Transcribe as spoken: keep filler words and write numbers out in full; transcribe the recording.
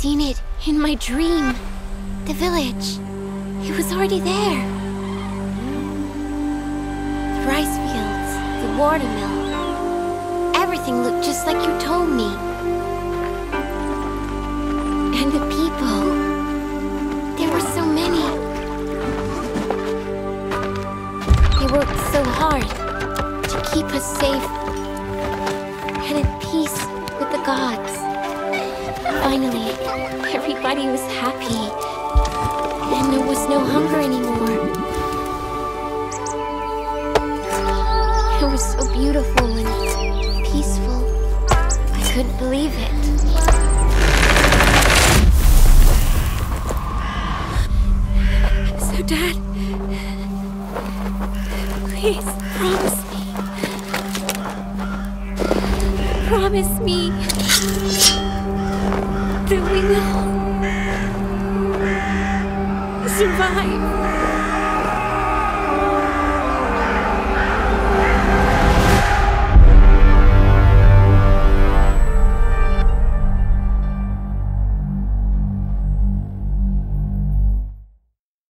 seen it in my dream. The village. It was already there. The rice fields, the watermill. Everything looked just like you told me. And the people. There were so many. They worked so hard to keep us safe and at peace with the gods. Finally, everybody was happy, and there was no hunger anymore. It was so beautiful and peaceful. I couldn't believe it. So, Dad, please promise me. Promise me that we will survive.